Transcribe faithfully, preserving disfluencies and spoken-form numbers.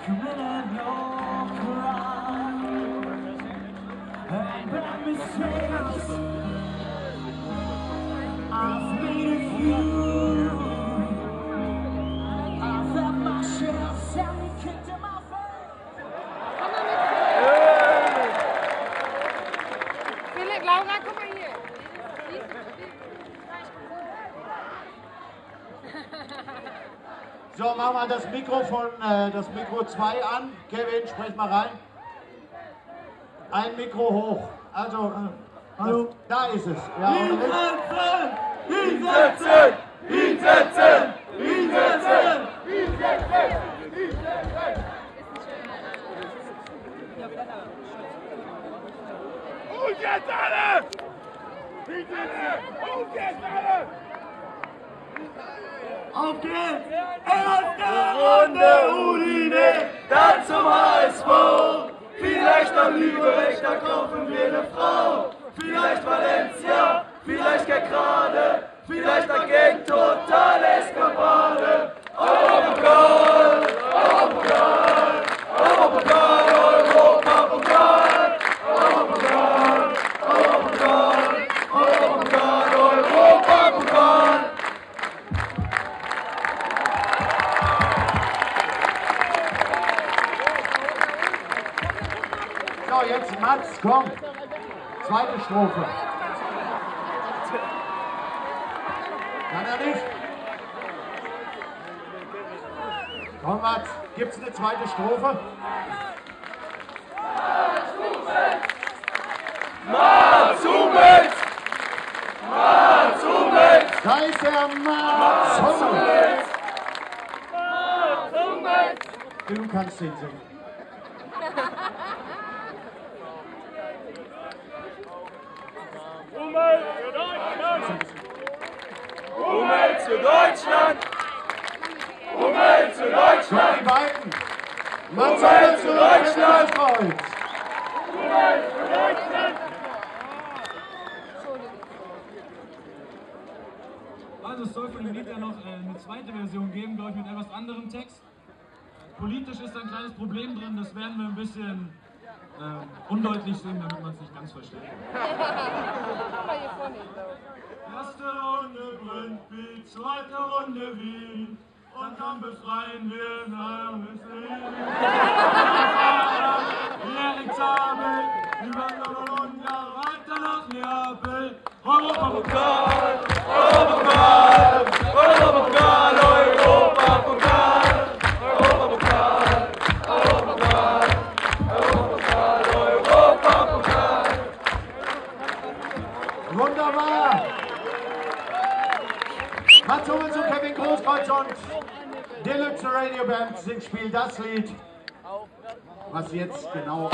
Laura, guck mal hier. So, machen wir das Mikrofon, äh, das Mikro zwei an. Kevin, sprech mal rein. Ein Mikro hoch. Also, äh, hallo. Da ist es. Ja, hinsetzen! Hinsetzen! Hinsetzen! Hinsetzen! Hinsetzen! Und jetzt alle! Und jetzt alle! Auf geht's! Erste Runde Udine, dann zum H S V. Vielleicht am Lübeck, da kaufen wir eine Frau. Vielleicht Valencia, vielleicht Kerkrade, vielleicht dagegen totale Eskapade. Europapokal, Europapokal, Europapokal, Europapokal, Europapokal, Europapokal, Europapokal, Europapokal. So, jetzt Mats, komm. Zweite Strophe. Kann er nicht? Komm, Mats, gibt's eine zweite Strophe? Mats Hummels! Mats Hummels! Da ist der Mats Hummels. Mats Hummels! Du kannst den singen. Hummels für Deutschland! Hummels für Deutschland! Hummels für So, Deutschland! die beiden. Mats Hummels Hummels für für Deutschland! Deutschland. Hummels für Deutschland! Also es soll von dem Lied ja noch äh, eine zweite Version geben, glaube ich, mit etwas anderem Text. Politisch ist da ein kleines Problem drin, das werden wir ein bisschen äh, undeutlich singen, damit man es nicht ganz versteht. Erste Runde Brennspiel, zweite Runde Wien und dann befreien wir Namensleben. Erik Zabel, über Bologna, weiter nach Neapel, Europapokal, Europapokal! Europapokal! Europapokal! Europapokal! Europapokal! Europapokal! Europapokal! Wunderbar! Mats Hummels und Kevin Großkreuz und Deluxe Radio Band sind spielen das Lied, was jetzt genau